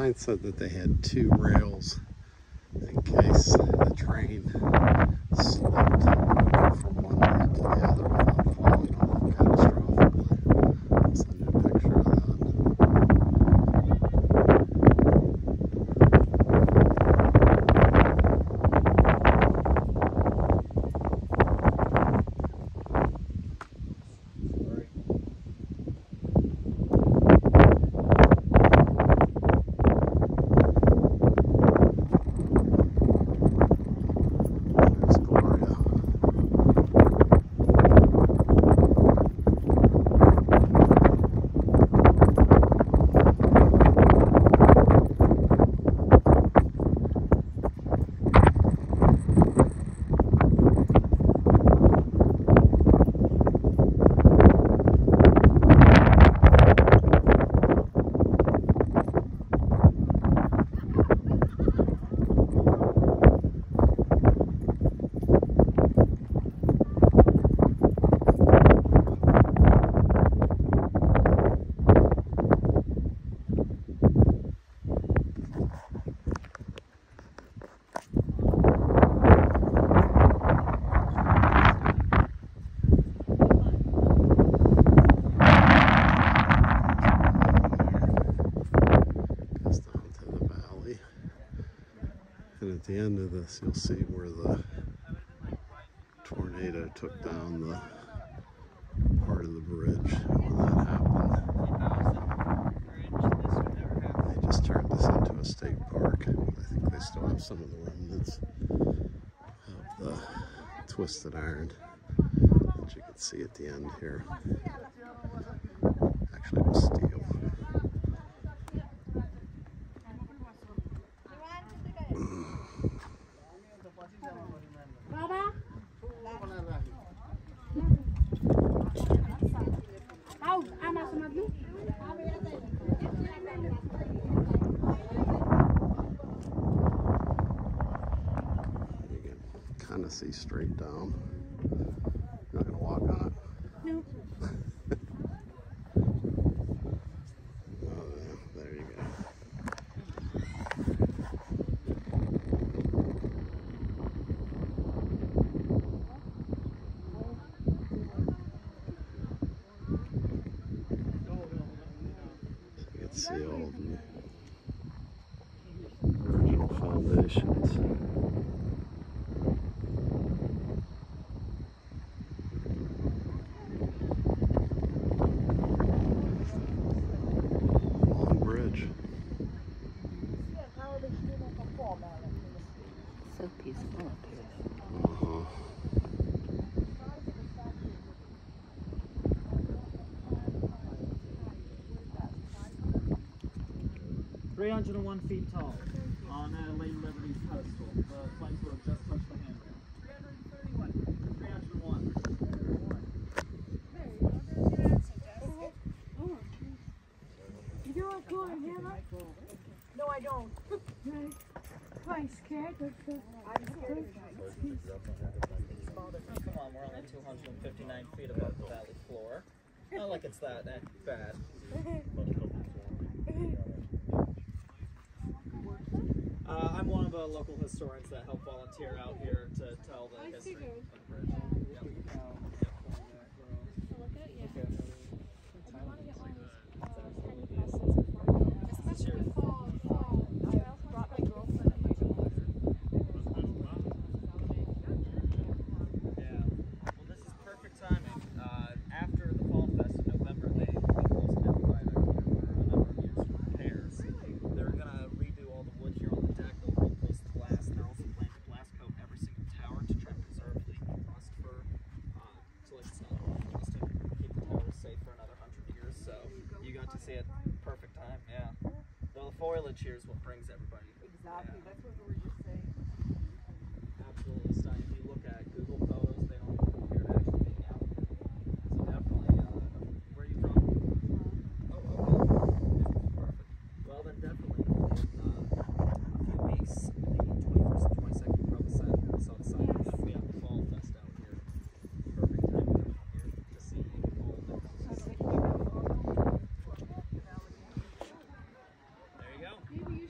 sign said that they had 2 rails in case the train slipped from one rail to the other without falling off catastrophically. That's a new picture of that. And at the end of this, you'll see where the tornado took down the part of the bridge. When that happened, they just turned this into a state park. I think they still have some of the remnants of the twisted iron that you can see at the end here. Actually, it was steel. Kind of see straight down. You're not gonna walk on it? No. Oh, there you go. So you can see all of the original foundations. So peaceful up here. Uh-huh. 301 feet tall on Lady Liberty's pedestal. The flames would have just touched the handrail. 331. 301. You don't go in here? No, I don't. I'm scared. I'm scared. Come on, we're only 259 feet above the valley floor. Not like it's that bad. I'm one of the local historians that help volunteer out here to tell the history of the bridge. See it perfect time, yeah. Well, the foliage here is what brings everybody. Exactly, that's what we were just saying. Absolutely stunning. If you look at Google photos, they don't even compare to actually being out here. So definitely, where are you from? Oh, okay. Perfect. Well, then definitely, in a few weeks, the 21st and 22nd, you probably saw the sun. We have the Fall Fest out here. Perfect time to come out here to see all of it. There you go.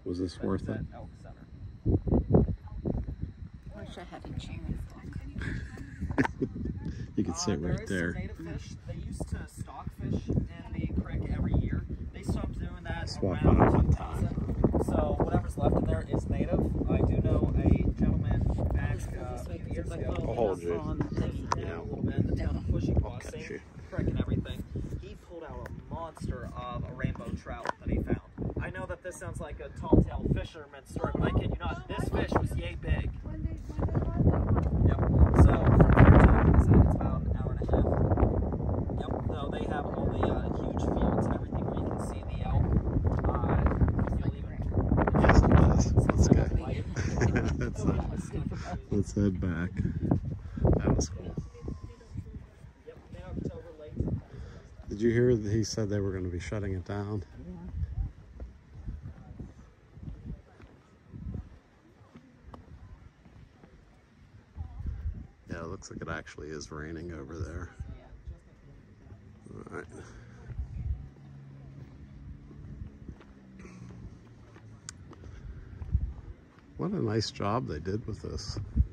Was this That worth was it? at Elk Center. Wish I had a chair. You could sit right there. There is some native fish. They used to stock fish in the creek every year. They stopped doing that Swap around out one 2000. So whatever's left in there is native. I do know a gentleman back a few years ago. I'll hold you. Yeah, a little bit. The town of Bushy I'll catch Crossing, you. creek and everything. He pulled out a monster of a rainbow trout that he found. I know that this sounds like a tall-tale fisherman story, but I kid you not, this fish was yay big. Yep. So from here to, like I said, it's about an hour and a half. Yep. No, they have all the huge fields and everything where you can see the elk. You'll even. Yes, it does. Let's go. Let's head back. That was cool. Yep. Mid-October, late. Did you hear that he said they were going to be shutting it down? Yeah, it looks like it actually is raining over there. All right. What a nice job they did with this.